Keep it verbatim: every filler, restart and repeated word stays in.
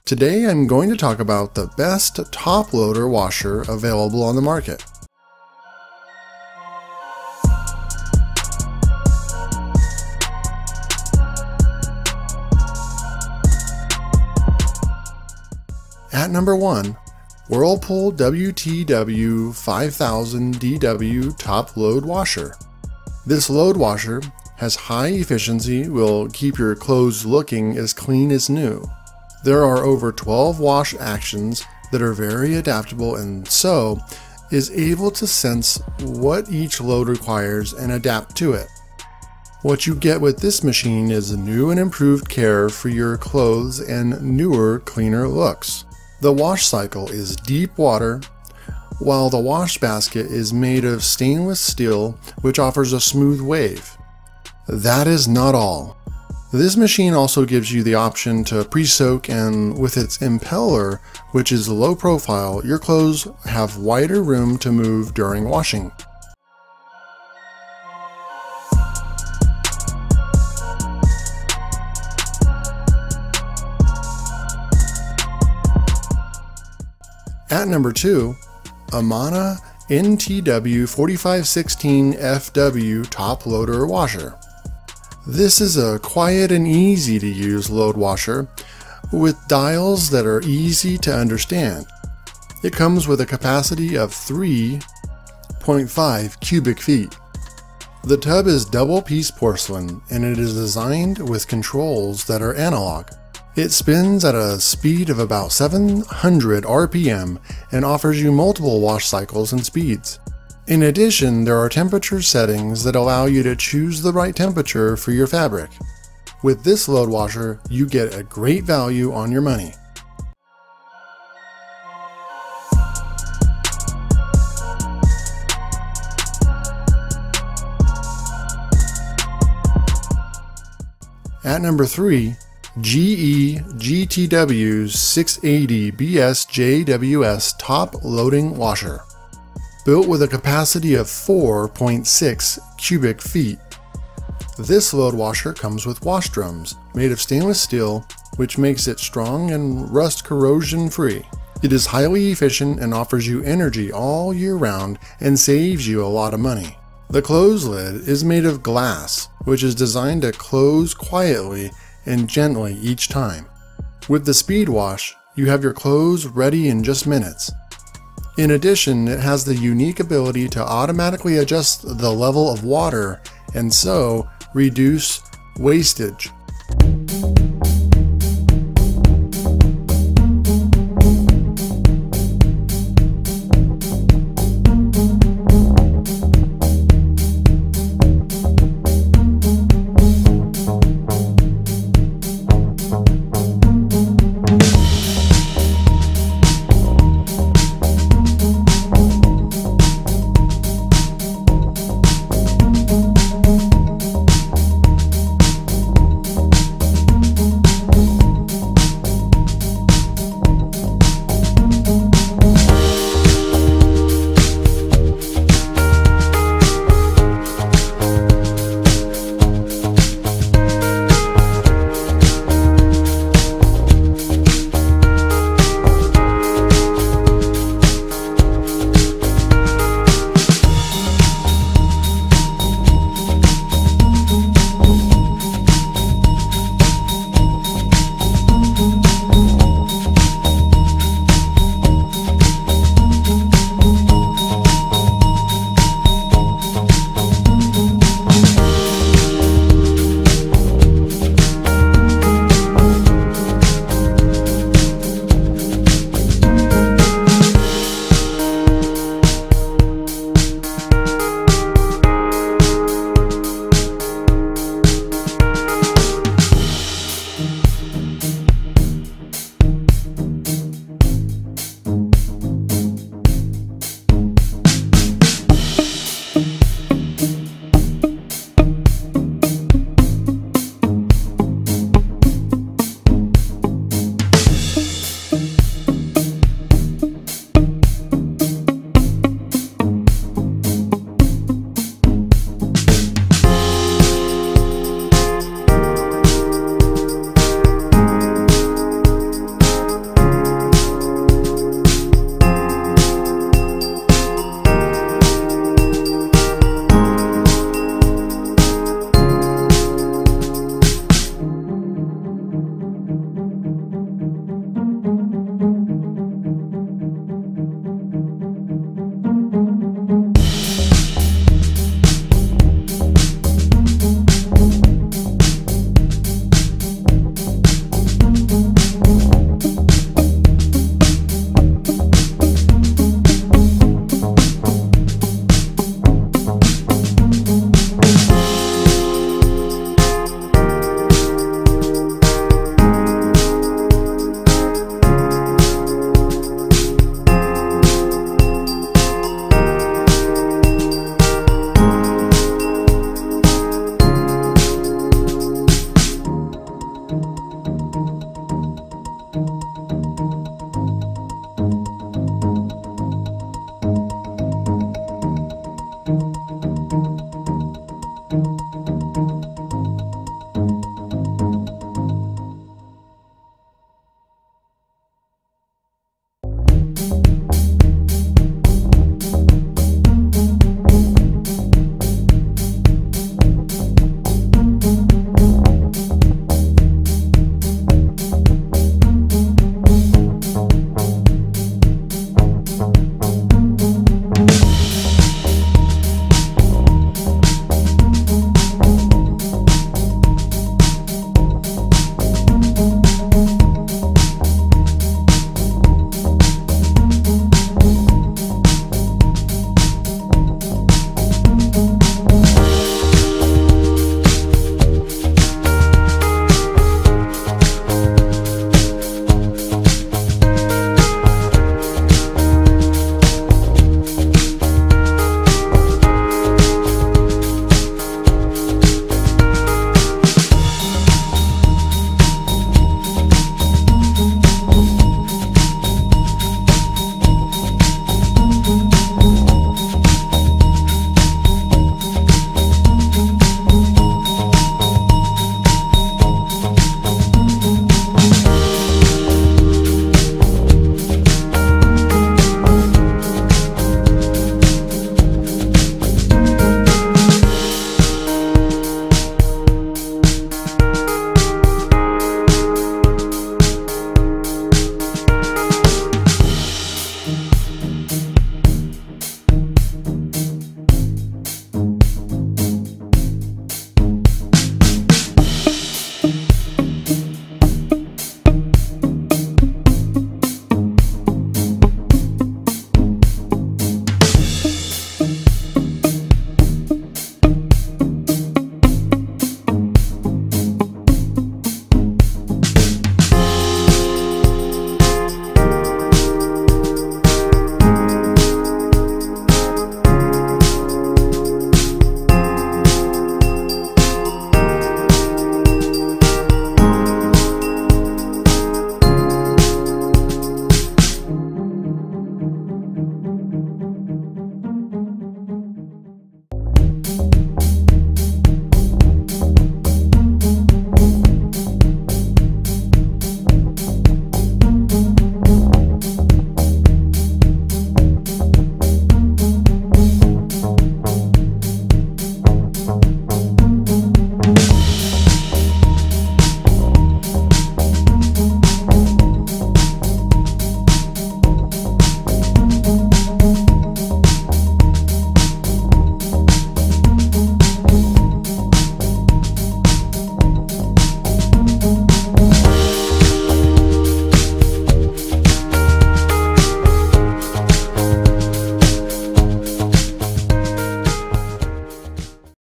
Today I'm going to talk about the best top loader washer available on the market. At number one, Whirlpool W T W five thousand D W Top Load Washer. This load washer has high efficiency, will keep your clothes looking as clean as new. There are over twelve wash actions that are very adaptable and so is able to sense what each load requires and adapt to it. What you get with this machine is new and improved care for your clothes and newer, cleaner looks. The wash cycle is deep water, while the wash basket is made of stainless steel, which offers a smooth wave. That is not all. This machine also gives you the option to pre-soak, and with its impeller, which is low profile, your clothes have wider room to move during washing. At number two, Amana N T W forty-five sixteen F W Top Loader Washer. This is a quiet and easy to use load washer with dials that are easy to understand. It comes with a capacity of three point five cubic feet. The tub is double piece porcelain and it is designed with controls that are analog. It spins at a speed of about seven hundred R P M and offers you multiple wash cycles and speeds. In addition, there are temperature settings that allow you to choose the right temperature for your fabric. With this load washer, you get a great value on your money. At number three, G E G T W six eighty B S J W S Top Loading Washer. Built with a capacity of four point six cubic feet. This load washer comes with wash drums made of stainless steel, which makes it strong and rust corrosion free. It is highly efficient and offers you energy all year round and saves you a lot of money. The close lid is made of glass, which is designed to close quietly and gently each time. With the speed wash, you have your clothes ready in just minutes. In addition, it has the unique ability to automatically adjust the level of water and so reduce wastage.